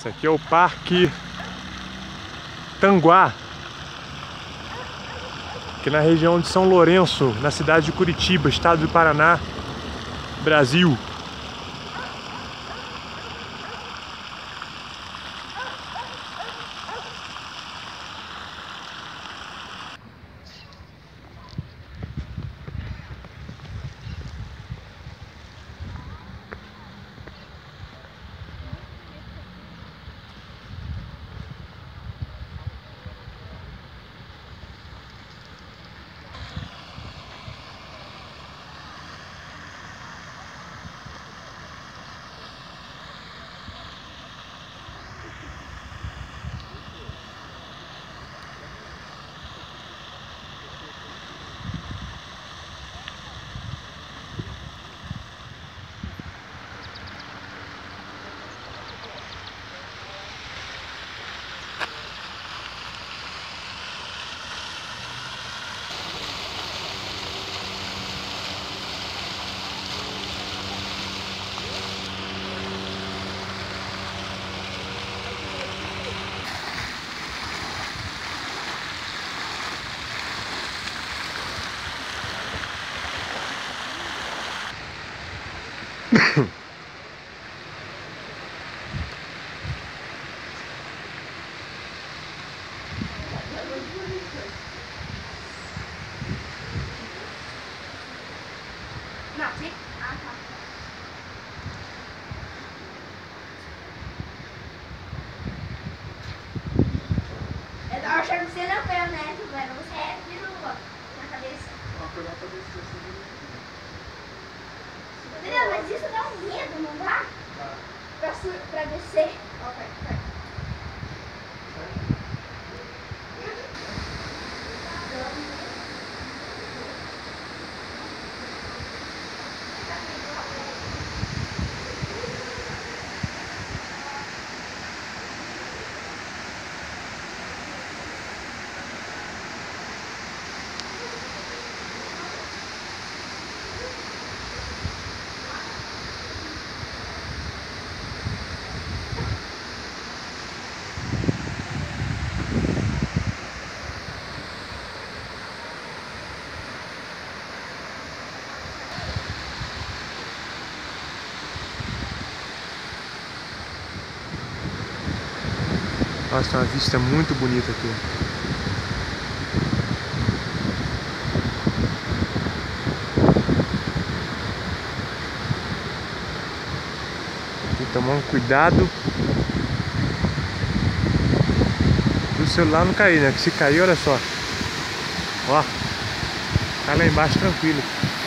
Esse aqui é o Parque Tanguá, aqui na região de São Lourenço, na cidade de Curitiba, estado do Paraná, Brasil. Eu tava achando que você não foi honesto, velho. Você é de lua na cabeça. Foi na cabeça assim. Entendeu? Mas isso dá um medo, não dá? Tá. Pra descer. Ok, vai. Nossa, uma vista muito bonita aqui. Tem que tomar um cuidado do celular não cair, né? Que se cair, olha só. Ó, tá lá embaixo tranquilo.